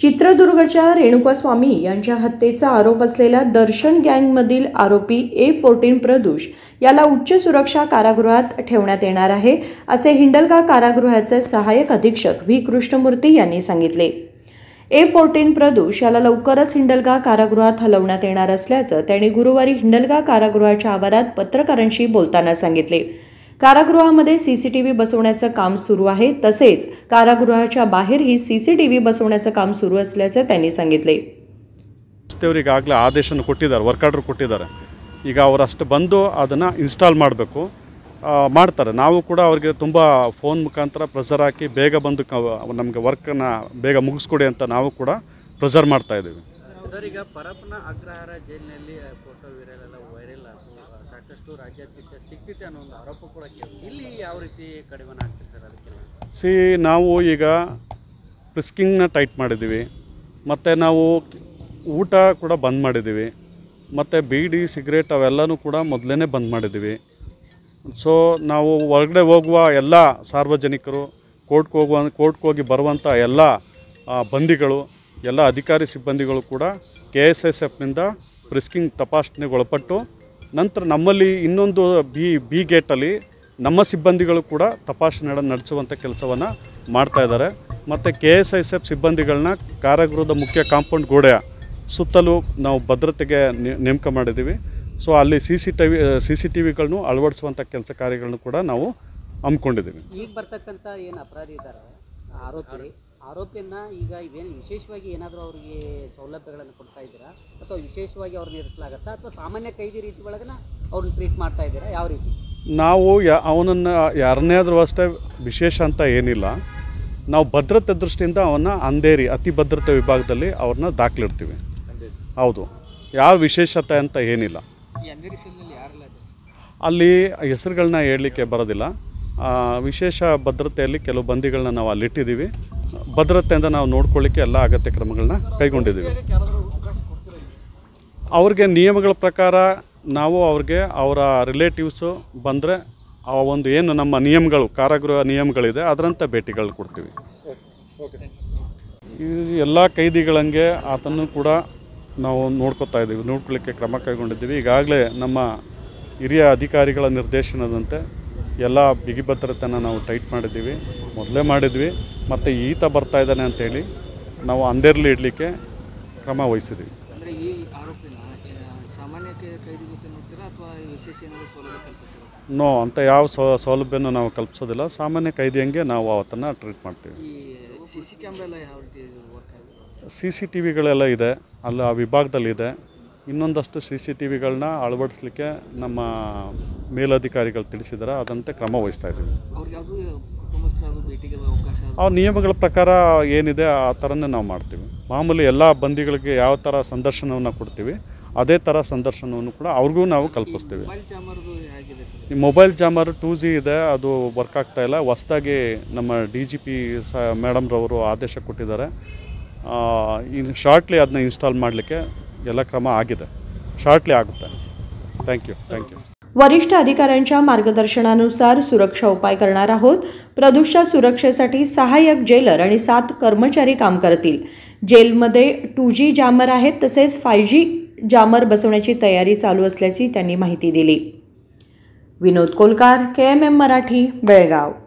चित्रदुर्गच्या रेणुकास्वामी यांच्या हत्येचा आरोप असलेल्या दर्शन गँगमधील आरोपी A14 प्रदूष याला उच्च सुरक्षा कारागृहात ठेवण्यात येणार आहे, असे हिंडलगा कारागृहाचे सहाय्यक अधीक्षक व्ही कृष्णमूर्ती यांनी सांगितले। A14 प्रदूष याला लवकरच हिंडलगा कारागृहात हलवण्यात येणार असल्याचं त्यांनी गुरुवारी हिंडलगा कारागृहाच्या आवारात पत्रकारांशी बोलताना सांगितले। कारागृहामध्ये सीसीटीव्ही बसवण्याचं काम सुरू आहे, तसेच कारागृहाच्या बाहेरही सीसीटीव्ही बसवण्याचं काम सुरू असल्याचं त्यांनी सांगितले। ಈಗಾಗಲೇ ಆದೇಶನ ಕೊಟ್ಟಿದ್ದಾರೆ, ವರ್ಕ್ ಆರ್ಡರ್ ಕೊಟ್ಟಿದ್ದಾರೆ। ಈಗ ಅವರು ಅಷ್ಟು ಬಂದು ಅದನ್ನು ಇನ್ಸ್ಟಾಲ್ ಮಾಡಬೇಕು, ಮಾಡ್ತಾರೆ। ನಾವು ಕೂಡ ಅವರಿಗೆ ತುಂಬ ಫೋನ್ ಮುಖಾಂತರ ಪ್ರೆಷರ್ ಹಾಕಿ ಬೇಗ ಬಂದು ನಮಗೆ ವರ್ಕನ್ನು ಬೇಗ ಮುಗಿಸ್ಕೊಡಿ ಅಂತ ನಾವು ಕೂಡ ಪ್ರೆಷರ್ ಮಾಡ್ತಾ ಇದ್ದೀವಿ। ಸರ್, ಈಗ ಪರಪ್ಪನ ಅಗ್ರಹಾರ ಜೈಲಿನಲ್ಲಿ ಫೋಟೋ ವೈರಲ್ ಸಾಕಷ್ಟು ರಾಜ್ಯಾದ್ಯಂತ ಸಿಗ್ತಿದೆ ಅನ್ನೋ ಒಂದು ಆರೋಪ ಕೂಡ ಇಲ್ಲಿ ಯಾವ ರೀತಿ ಕಡಿಮೆ ಆಗ್ತದೆ ಸರ್? ಅದಕ್ಕೆ ನಾವು ಈಗ ಪ್ರಿಸ್ಕಿಂಗ್ನ ಟೈಟ್ ಮಾಡಿದ್ದೀವಿ, ಮತ್ತು ನಾವು ಊಟ ಕೂಡ ಬಂದ್ ಮಾಡಿದ್ದೀವಿ, ಮತ್ತು ಬೀಡಿ ಸಿಗರೇಟ್ ಅವೆಲ್ಲನೂ ಕೂಡ ಮೊದಲೇ ಬಂದ್ ಮಾಡಿದ್ದೀವಿ। ಸೊ ನಾವು ಹೊರಗಡೆ ಹೋಗುವ ಎಲ್ಲ ಸಾರ್ವಜನಿಕರು, ಕೋರ್ಟ್ಗೆ ಹೋಗಿ ಬರುವಂಥ ಎಲ್ಲ ಬಂದಿಗಳು, ಎಲ್ಲ ಅಧಿಕಾರಿ ಸಿಬ್ಬಂದಿಗಳು ಕೂಡ KSSFನಿಂದ ಪ್ರಿಸ್ಕಿಂಗ್ ತಪಾಸಣೆಗೆ ಒಳಪಟ್ಟು ನಂತರ ನಮ್ಮಲ್ಲಿ ಇನ್ನೊಂದು ಬಿ ಗೇಟಲ್ಲಿ ನಮ್ಮ ಸಿಬ್ಬಂದಿಗಳು ಕೂಡ ತಪಾಸಣೆಗಳನ್ನು ನಡೆಸುವಂಥ ಕೆಲಸವನ್ನು ಮಾಡ್ತಾ ಇದ್ದಾರೆ। ಮತ್ತು KSSF ಸಿಬ್ಬಂದಿಗಳನ್ನ ಕಾರಾಗೃಹದ ಮುಖ್ಯ ಕಾಂಪೌಂಡ್ ಗೋಡೆಯ ಸುತ್ತಲೂ ನಾವು ಭದ್ರತೆಗೆ ನೇಮಕ ಮಾಡಿದ್ದೀವಿ। ಸೊ ಅಲ್ಲಿ CCTVಗಳನ್ನು ಅಳವಡಿಸುವಂಥ ಕೆಲಸ ಕಾರ್ಯಗಳನ್ನು ಕೂಡ ನಾವು ಹಮ್ಮಿಕೊಂಡಿದ್ದೀವಿ। ಈಗ ಬರ್ತಕ್ಕಂಥ ಏನು ಅಪರಾಧಿ ಇದ್ದಾರೆ ಆರೋಪಿಯನ್ನ ಈಗ ಇವೇನು ವಿಶೇಷವಾಗಿ ಏನಾದರೂ ಅವರಿಗೆ ಸೌಲಭ್ಯಗಳನ್ನು ಕೊಡ್ತಾ ಇದ್ದೀರಾ, ಅಥವಾ ವಿಶೇಷವಾಗಿ ಅವ್ರನ್ನ ಇರಿಸಲಾಗತ್ತಾ, ಅಥವಾ ಸಾಮಾನ್ಯ ಕೈದಿ ರೀತಿ ಒಳಗನ ಅವ್ರನ್ನ ಟ್ರೀಟ್ ಮಾಡ್ತಾ ಇದ್ದೀರಾ? ಯಾವ ರೀತಿ? ನಾವು ಅವನನ್ನು ಯಾರನ್ನೇ ಆದರೂ ಅಷ್ಟೇ ವಿಶೇಷ ಅಂತ ಏನಿಲ್ಲ, ನಾವು ಭದ್ರತೆ ದೃಷ್ಟಿಯಿಂದ ಅವನ್ನ ಅಂಧೇರಿ ಅತಿ ಭದ್ರತೆ ವಿಭಾಗದಲ್ಲಿ ಅವ್ರನ್ನ ದಾಖಲಿಡ್ತೀವಿ। ಹೌದು, ಯಾವ ವಿಶೇಷತೆ ಅಂತ ಏನಿಲ್ಲ। ಅಲ್ಲಿ ಹೆಸರುಗಳನ್ನ ಹೇಳಲಿಕ್ಕೆ ಬರೋದಿಲ್ಲ। ವಿಶೇಷ ಭದ್ರತೆಯಲ್ಲಿ ಕೆಲವು ಬಂದಿಗಳನ್ನ ನಾವು ಅಲ್ಲಿಟ್ಟಿದ್ದೀವಿ, ಭದ್ರತೆಯಿಂದ ನಾವು ನೋಡ್ಕೊಳ್ಳಿಕ್ಕೆ ಎಲ್ಲ ಅಗತ್ಯ ಕ್ರಮಗಳನ್ನ ಕೈಗೊಂಡಿದ್ದೀವಿ। ಅವ್ರಿಗೆ ನಿಯಮಗಳ ಪ್ರಕಾರ ನಾವು ಅವ್ರಿಗೆ ಅವರ ರಿಲೇಟಿವ್ಸು ಬಂದರೆ ಆ ಒಂದು ಏನು ನಮ್ಮ ನಿಯಮಗಳು, ಕಾರಾಗೃಹ ನಿಯಮಗಳಿದೆ, ಅದರಂತೆ ಭೇಟಿಗಳು ಕೊಡ್ತೀವಿ। ಎಲ್ಲ ಕೈದಿಗಳಂಗೆ ಆತನ್ನು ಕೂಡ ನಾವು ನೋಡ್ಕೊಳ್ಳಿಕ್ಕೆ ಕ್ರಮ ಕೈಗೊಂಡಿದ್ದೀವಿ। ಈಗಾಗಲೇ ನಮ್ಮ ಹಿರಿಯ ಅಧಿಕಾರಿಗಳ ನಿರ್ದೇಶನದಂತೆ ಎಲ್ಲ ಬಿಗಿ ಭದ್ರತೆಯನ್ನು ನಾವು ಟೈಟ್ ಮಾಡಿದ್ದೀವಿ, ಮೊದಲೇ ಮಾಡಿದ್ವಿ, ಮತ್ತು ಈತ ಬರ್ತಾ ಇದ್ದಾನೆ ಅಂತೇಳಿ ನಾವು ಅಂಧೇರ್ಲಿ ಇಡಲಿಕ್ಕೆ ಕ್ರಮ ವಹಿಸಿದ್ದೀವಿ। ಅಂದರೆ ಈ ಆರೋಪಿನ ಸಾಮಾನ್ಯ ಕೈದಿ ಜೊತೆ ನೋಡ್ತೀರಾ ಅಥವಾ ವಿಶೇಷ ಏನಾದರೂ ಸೌಲಭ್ಯ ಕಲ್ಪಿಸ್ತೀರಾ? ನೋ, ಅಂತ ಯಾವ ಸೌಲಭ್ಯನೂ ನಾವು ಕಲ್ಪಿಸೋದಿಲ್ಲ, ಸಾಮಾನ್ಯ ಕೈದಿಯಂಗೆ ನಾವು ಅವತ್ತನ್ನು ಟ್ರೀಟ್ ಮಾಡ್ತೀವಿ। ಈ CC ಕ್ಯಾಮ್ರಾ ಎಲ್ಲ ಯಾವ ರೀತಿ ವರ್ಕ್ ಆಗುತ್ತೆ? CCTVಗಳೆಲ್ಲ ಇದೆ, ಅಲ್ಲಿ ಆ ವಿಭಾಗದಲ್ಲಿದೆ। ಇನ್ನೊಂದಷ್ಟು CCTVಗಳನ್ನ ಅಳವಡಿಸಲಿಕ್ಕೆ ನಮ್ಮ ಮೇಲಧಿಕಾರಿಗಳು ತಿಳಿಸಿದ್ದಾರೆ, ಅದಂತೆ ಕ್ರಮ ವಹಿಸ್ತಾ ಇದ್ದೀವಿ। ಆ ನಿಯಮಗಳ ಪ್ರಕಾರ ಏನಿದೆ ಆ ಥರನೇ ನಾವು ಮಾಡ್ತೀವಿ। ಮಾಮೂಲಿ ಎಲ್ಲ ಬಂದಿಗಳಿಗೆ ಯಾವ ಥರ ಸಂದರ್ಶನವನ್ನು ಕೊಡ್ತೀವಿ, ಅದೇ ಥರ ಸಂದರ್ಶನವನ್ನು ಕೂಡ ಅವ್ರಿಗೂ ನಾವು ಕಲ್ಪಿಸ್ತೀವಿ। ಈ ಮೊಬೈಲ್ ಜಾಮರ್ 2G ಇದೆ, ಅದು ವರ್ಕ್ ಆಗ್ತಾ ಇಲ್ಲ। ಹೊಸದಾಗಿ ನಮ್ಮ DGP ಮೇಡಮ್ರವರು ಆದೇಶ ಕೊಟ್ಟಿದ್ದಾರೆ, ಇನ್ನು ಶಾರ್ಟ್ಲಿ ಅದನ್ನ ಇನ್ಸ್ಟಾಲ್ ಮಾಡಲಿಕ್ಕೆ ಎಲ್ಲ ಕ್ರಮ ಆಗಿದೆ, ಶಾर्टली आगुत्ते। Thank you. वरिष्ठ अधिकाऱ्यांच्या मार्गदर्शनानुसार सुरक्षा उपाय करणार आहोत। प्रदूषच्या सुरक्षेसाठी सहाय्यक जेलर आणि 7 कर्मचारी काम करतील। जेलमध्ये 2G जामर आहेत, तसेच 5G जामर बसवण्याची तयारी चालू असल्याची त्यांनी माहिती दिली। विनोद कोलकार, KMM मराठी, बेळगाव।